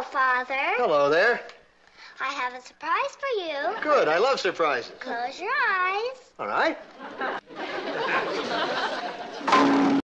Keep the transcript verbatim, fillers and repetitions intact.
Father. Hello there. I have a surprise for you. Good. I love surprises. Close your eyes. All right.